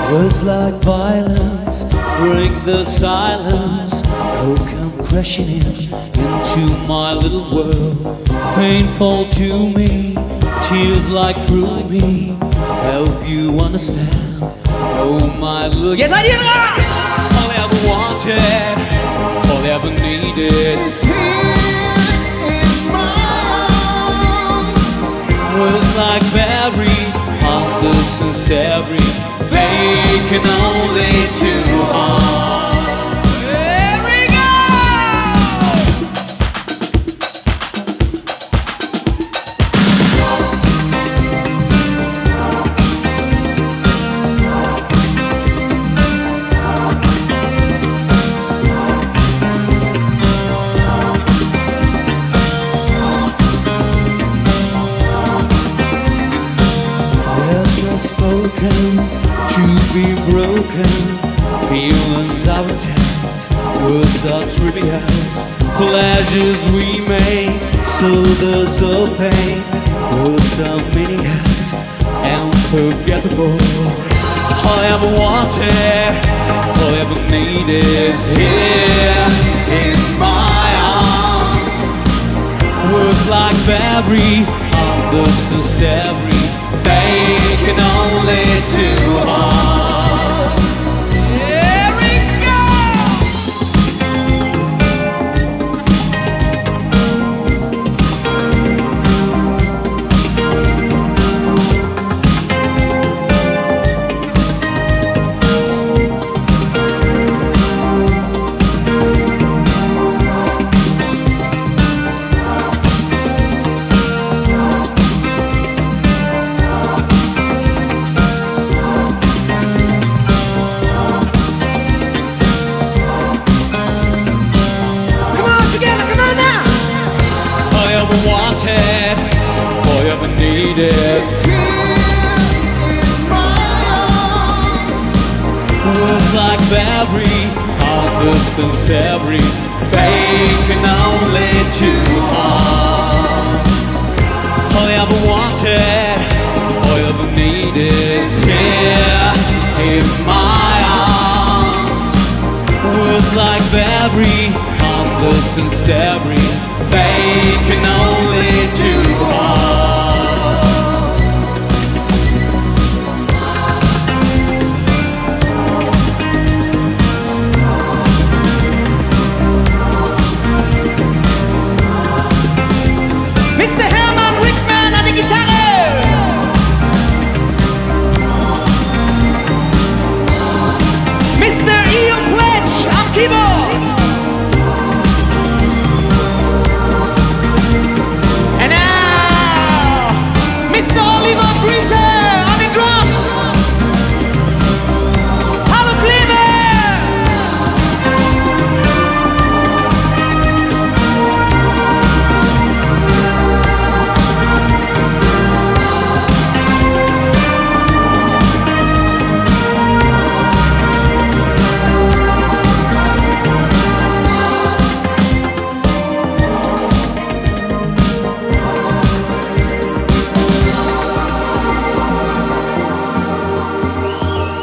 Words like violence break the silence. Oh, come crashing into my little world. Painful to me, tears like through me. Help you understand. Oh, my little, yes I did. All I ever wanted, all I ever needed is here in my arms. Words like berry, heartless and savory, vacant only to harm. There we go! Spoken, to be broken. Feelings are intense, words are trivial. Pleasures we make, so there's a pain. Words are meaningless and unforgettable. All I ever wanted, all I ever needed is here in my arms. Words like berry, heartless and savory, vacant only to harm. Here we go! Wanted, all you ever needed is here in my arms. Words like berry, heartless and savory, vacant only to harm. All you ever wanted, all you ever needed is here in my arms. Words like berry, heartless and savory,